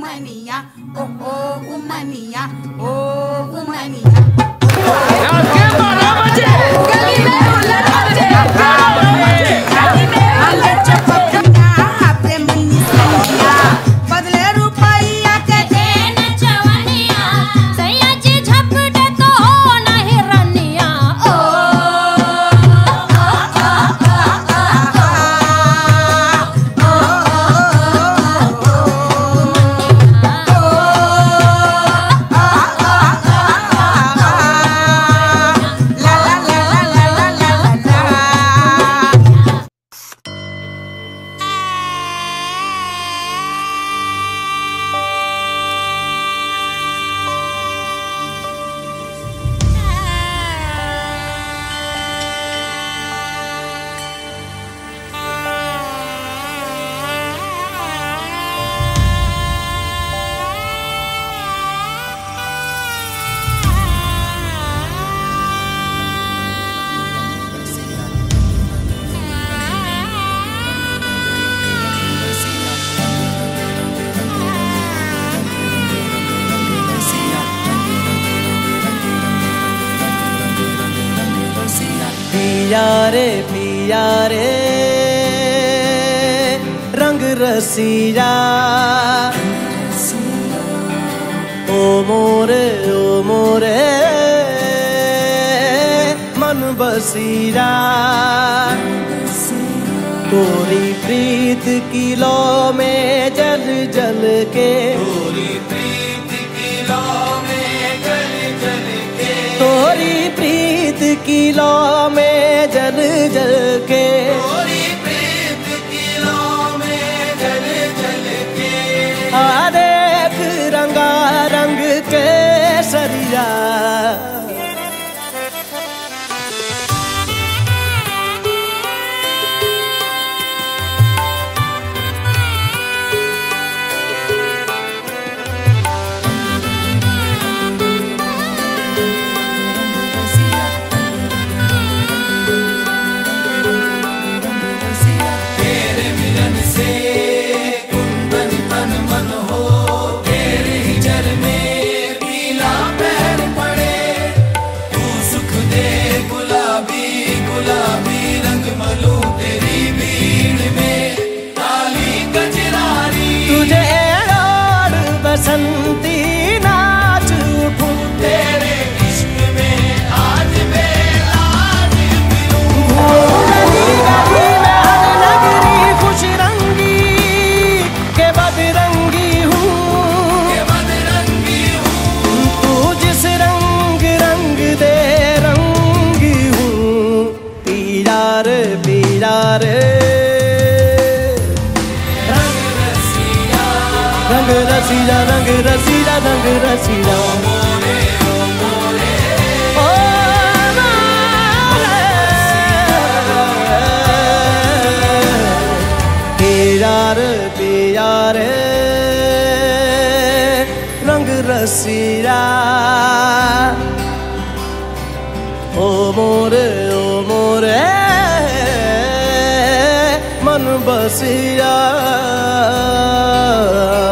umania, oh umania, oh umania. पिया रे रंग रसिया ओ मोरे मन बसिया तोरी प्रीत की लौ में जल जल के तोरी प्रीत की लौ में जल जल के तोरी प्रीत की लौ में जल जल के तोरी प्रीत की लौ में जल जल के आ देख रंगा रंग के सरिया बसंती नाच उठूं तेरे इश्क में आज मैं आज नगरी खुश रंगी के बदरंगी हूँ तू जिस रंग रंग दे रंगी हूँ पिया रे रंग रसीला रंग रसीला रंग रसीला ओ पिया रे रंग रसीला ओ मोरे मन बसिया